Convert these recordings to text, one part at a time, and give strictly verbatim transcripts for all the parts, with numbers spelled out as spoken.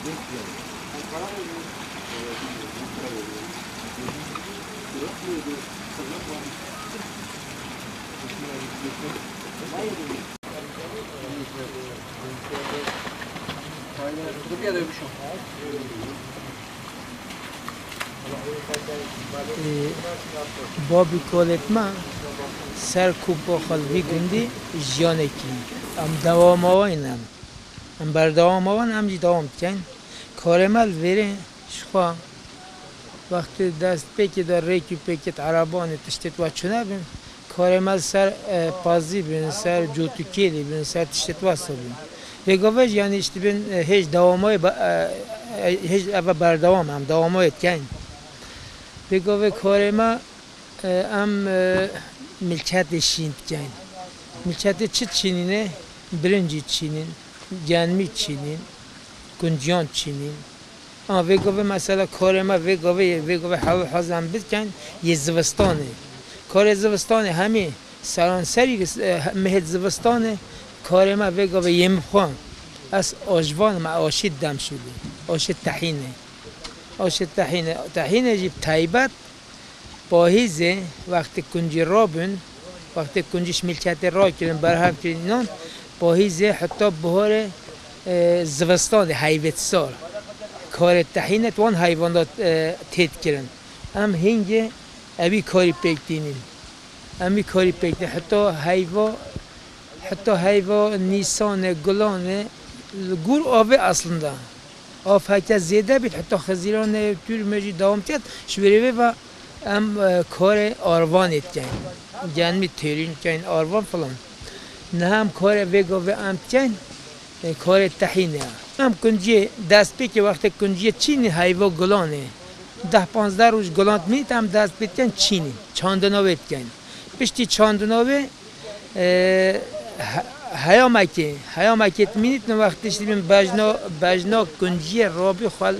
بابی کالت ما سر کوپا خالوی گندی جیانه کی ام دوام آوینم ام بردوام آوین ام جی دوام کن کارمل وره شخوا وقتی دست پیکی دار ریکی پیکت عربانی تشتت و چونه بین کارمل سر پازی بین سر جوتو کلی بین سر تشتت واسه بین وگوش یعنی işte ben hiç devamı hiç eve berdavam am devamı etken وگوه کارما ام ملکت شیند کن ملکت چه چینینه برنجی چینین گنمی چینین گنجان چینین آه وگوه مثلا کارما وگوه وگوه هوا حزم بید کن یه زوستانه کار زوستانه همه سرانسری مهد زوستانه کارما وگوه یم خوان از آجوان ما آشید دم شده آشید طحینه آشید طحینه طحینه جیب تایبت باهیزه وقتی کنجی رابن وقتی کنجیش ملکت را کردن برهم کردن باهیزه حتی بهار زوستان حیوت سال کار طحینه توان حیوانات تید کردن هم هنگه اوی کاری پیکتینین امی کاری پیکتین حتی حیوا حتی حیوا نیسان گلان گور آوه اصلا آف هکت زیده بید حتی خزیران تور مجی دوام کرد شوریوه و ام کار آروان اتکن گنمی تیرین کن آروان فلان نه هم کار وگا و ام کن کار طحینه ام کنجی دست پی که وقت کنجی چینی حیوا گلانه ده پانزده روز گلانت میت هم دست پی کن چینی چاندناوه اتکن پشتی چاندناوه هیا مکی هیا مکی تمینیت نه وقتی شدیم بجنا بجنا کنجی رابی خال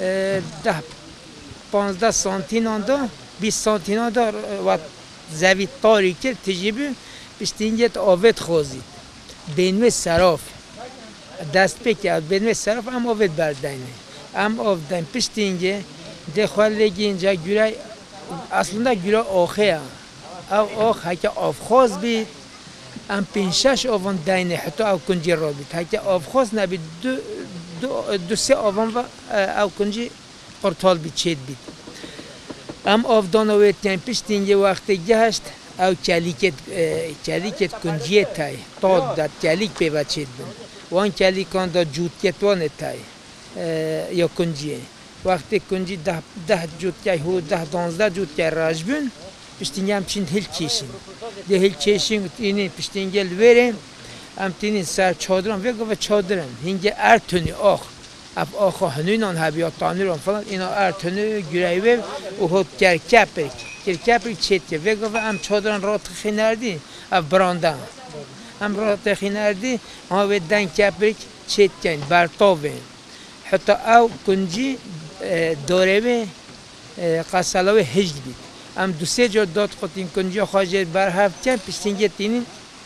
ده پانزده سانتین آندا بیست سانتین آندا و زوید تاری کرد تجیبی پشتینگت آوت خوزید بینوی سراف دست پیکرد بینوی سراف هم آوت بردینه هم آوت دین پشتینگه ده خالگی اینجا گوره اصلا گوره آخه او آخ هک آفخاز بید ام پنجش آوان دینه حتی او کنجی را بید هک آفخاز نبید دو دو دو سه آوان و او کنجی قرطال بید چید بید ام آفدان آوید کن پشتینگه وقتی گهشت او کلیکت کلیکت کنجیه تای تاد داد کلیک پیوت چید بید وان کلیکان دا جوتکت وانه تای یا کنجیه وقتی کنجی ده ده جوتکه هو ده دانزده جوتکه راج بین پشتینگه هم چند هل کشین ده هل کشین اینی پشتینگه لوریم هم تینی سر چادران وگو و چادران هنگه ارتونی آخ اف آخا هنوینان هبیات تانیران فلان اینا ارتونی گریوه و هود کرکپرک کرکپرک چید که وگو و هم چادران را تخی نردی اف براندن هم را تخی نردی ها و دن کپرک چید کن برطاوه حتی او کنجی دوره قصلاوه هجد بید ام دو سه جا داد خودین کنجی خواجه برهفت کن پشتینگه تینین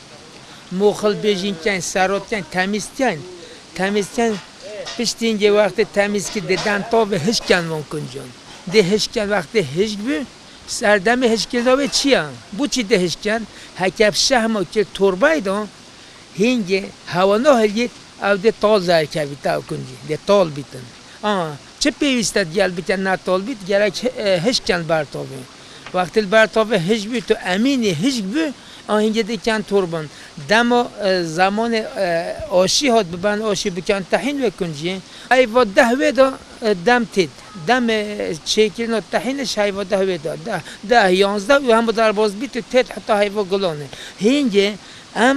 موخل بیجین کن سرات کن تمیز کن تمیز کن پشتینگه وقت تمیز که دیدن تا به هش کن وان کنجان ده هش کن وقت هش بی سردم هش کن داوه چیه؟ بو چی ده هش کن؟ هکف شهما که تربای دان هنگه هوانا هلگید او ده تال زرکوی تا کنجی ده تال بیتن آه چه پیوستد گل بیتن نه تال بیت گرک هش کن برتاوه وقتی برتاوه هش بی تو امینی هش بی آهنگه دیکن تربان دما زمان آشی هات ببن آشی بکن طحین بکنجی ایوا ده ودا دم تید دم چیکرین و طحینش ایوا ده ودا ده ده یانزده و هم در باز بیت تید حتی ایوا گلانه هنگه ام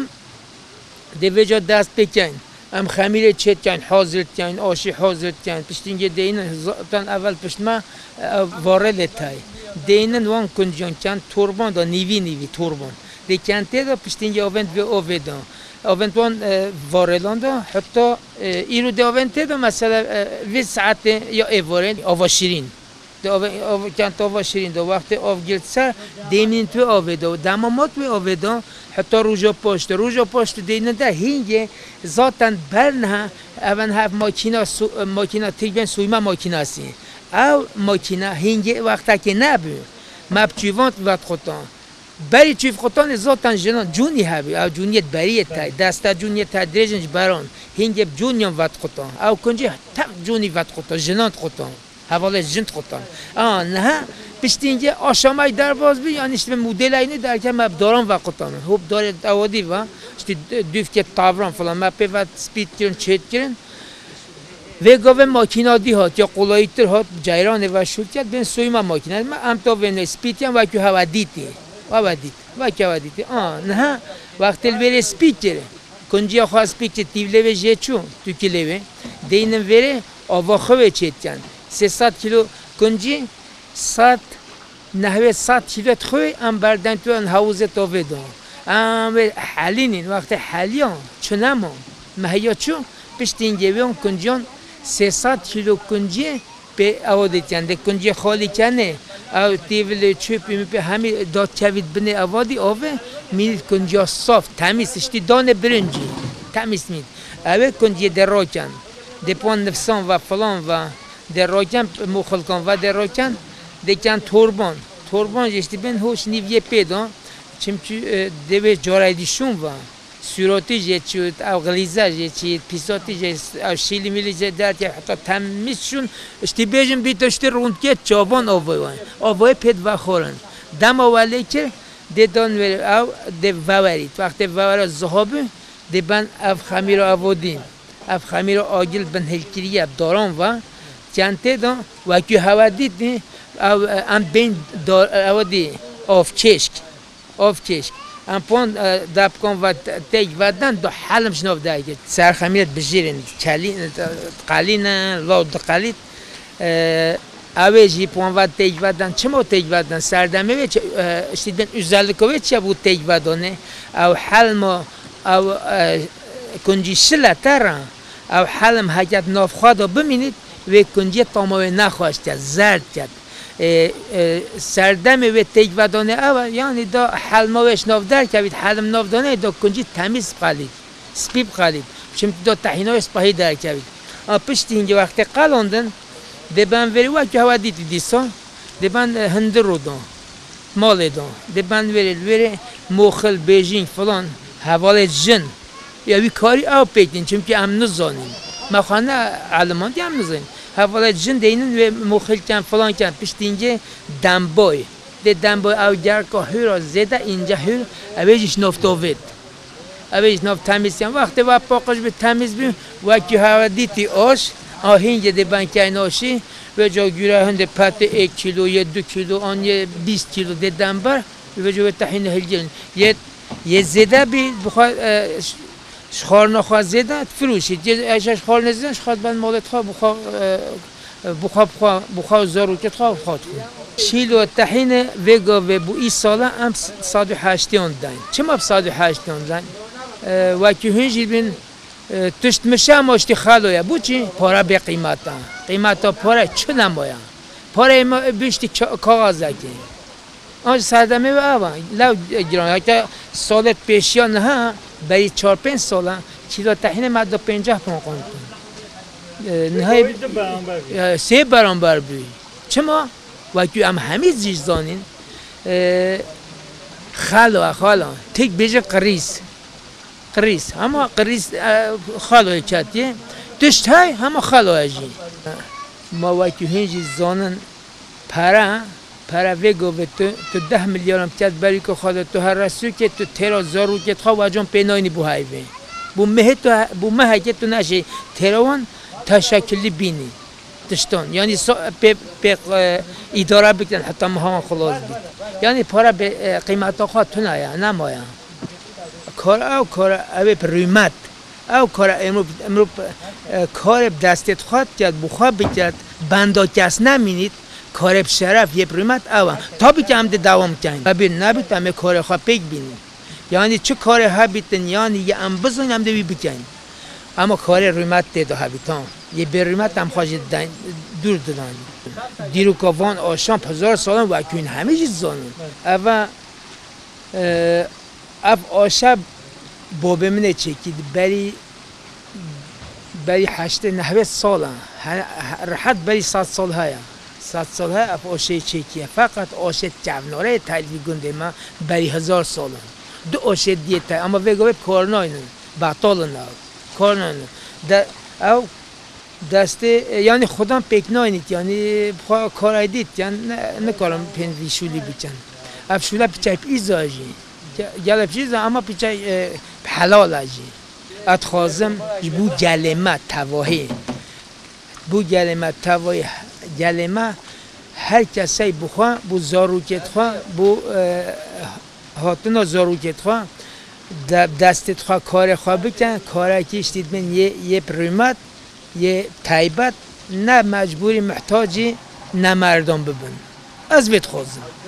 دویجا دست بکن ام خمیر چید کن حاضر کن آشی حاضر کن پشتینگه دین زبطان اول پشت ما وارد تای دینن وان کنجان کن تربان دا نیوی نیوی تربان دیکنته دا پشتینگه آوند و آویدان آوند وان واردان دا حتی ایرو دا آونده دا مثلا وی ساعت یا ایوارن آوا شیرین آب آب کن تا واشرین دو وقت آب گرد سر دیمین تو آب دو دمامات می آب دو حتی روزا پشت روزا پشت دینه ده هینگه ذاتن برنه اون هف ماکینا سو ماکینا تیگن سویما ماکیناسی او ماکینا هینگه وقتا که نبود مبچیوانت وقت خودان بری چیف خودان ذاتن جنان جونی هبی او جونیت بریت تای دستا جونیت تدریجنج بران هینگه جونیان وقت خودان او کنجی تق جونی وقت خودان جنان خودان حواله جنت خودان آه نه پشتینجا آشامای در باز بی یعنی işte model aynı derken map doran vakutan hop dore avadi va işte düfke tavran falan map ve speed girin chat girin ve gave makina di hat ya kolaytır hat cayran ve şulket ben soyma makina ama am to ve speed yan vakü havaditi havadit vakü havaditi ah ne vaktel vere speed gire kunci khas speed tivle ve jeçu tükileve deyinin vere avakı ve chetyan سیصد کیلو کنجی صد نحوه صد کیلو خوی ام بردن تو ان حوزه تو بدون ام حالین وقت حالیان چنمو مهیا چو پشتین گیوان کنجیان سیصد کیلو کنجی به آوادیتن ده کنجی خالی کنه او دیول چوبی می به همین داد کوید بنه آوادی آوه میل کنجی صاف تمیز اشتی دانه برنجی تمیز مید اوه کنجی دراکن دپان نفسان و فلان و در راکن مخالکان و در راکن دکن توربان توربان جستی بین هوش نیویه پیدا چمچو دوی جارایدیشون و سوراتی جیچود او غلیزه جیچید پیساتی جیچ او شیلی میلی جیچ درد که حتی تمیزشون اشتی بیجن بیتاشتی روندکه چابان آوای وان آوای پید و خورن دم آولی که دیدان وری او دی وورید وقتی وورا زهابه دی بن اف خمیر آوادیم اف خمیر آگل بن هلکریه داران و چنته دان و که هوادی دی او ام بین دار آوادی آف چشک آف چشک ام پون داب کن و تیج ودن دو حالم شنوف دایه سرخمیت بجیرن چلی قلین لود قلید اوجی پون و تیج ودن چما تیج ودن سردمه و اشتیدن özellikle چه بود تیج ودانه او حلم او کنجی شلتران او حلم حاجت نافخواد ببینید و کنجی تمام نخواست کرد زرد کرد سردم و تیج ودانه او یعنی دا حلم وش ناف در کبید حلم ناف دانه دا کنجی تمیز قلید سپیب قلید چون دا تحینای سپاهی در کبید پشت اینجا وقتی قلاندن دبن وری و که هوا دیدی دیسا دبن هندر رو دان مال دان دبن وری وری موخل بیجینگ فلان حواله جن یا وی کاری او پیدین چون که ام نزانیم مخانه علمان دی ام نزانیم حواله جن دینن و موخل کن فلان کن پشت اینجا دنبای ده دنبای او گرکا هر زده اینجا هر اویجش نفتاوید اویج نفت تمیز کن وقتی و پاکش به تمیز بیم و که هوا دیتی آش آهینگ ده بنکین آشی و جا گیره هنده پت یک کیلو یا دو کیلو آن یه بیست کیلو ده دنبر و جا به تحین هلگیرن یه یه زده بی بخواه شخار نخواه زده فروشید یه اشش خار نزدن شخواه بند مالت خواه بخواه بخواه بخواه بخواه زاروکت خواه بخواه خواه شیلو تحین وگا و بو ای ساله هم صد و هشتیان داین چما صد و هشتیان داین و که هنجی بین تشت مشه هم اشتی خلویا بو چی؟ پاره به قیمتا قیمتا پاره چه نمایا پاره ما بیشتی کاغذ دکی آنج سردمه و اوان لو گران حتی سالت پیشیان نه بری چار پنج ساله کیلو تحین مدد پنجاه پون کنتون نهای سه برانبر بی چما؟ و که هم همه زیش زانین خلوه خلوه تک بیجه قریس قریس همه قریس خلوه چطیه دشت های همه خلوه جی ما وقتی هنجی زانن پره پره وگو و تو تو ده میلیارم کت بری که خدا تو هر رسو که تو ترا زارو که خواه و جان پیناینی بو هایوه بو مه تو بو مه که تو نشه تراوان تشکلی بینی دشتن یعنی به به اداره بکن حتی ماها خلاص بید یعنی پاره به قیمت خواهد تو نه نمایا کار او کار او پریمت او کار امرو امرو کار دستت خواهد کرد بخواه بکرد بندا کس نمینید کار شرف یه پریمت او تا بی که هم دوام کنید ببین نبید همه کار خواه پیک بینید یعنی چه کار ها بیتن یعنی یه ام بزن هم دوی بکنید اما کار رویمت دیده هبیتان یه به رویمت هم خواهد دور دادن دیرو کافان آشان هزار سالان و اکنون همه چیز زانون اما اف آشب بابه منه چکید بری بری هشت نهوه سالن راحت بری صد سال های صد سال های اف آشه چکیه فقط آشه جوناره تلوی گنده ما بری هزار سالن دو آشه دیت اما وگوه کار ناینن بطال نه کار ناینن او دسته یعنی خودم پک ناینید یعنی کار دید یعنی نه کارم پنوی شولی بیچن اف شوله پیچه ایزاجی گله چیز اما پیچه حلال اجی ات خازم بو گلمه تواهی بو گلمه تواهی گلمه هر کسی بخوا بو زاروکت خوا بو هاتنا زاروکت خوا دستت خوا کار خوا بکن کاری که اشتید من یه یه پریمت یه تایبت نه مجبوری محتاجی نه مردم ببین از بیت خازم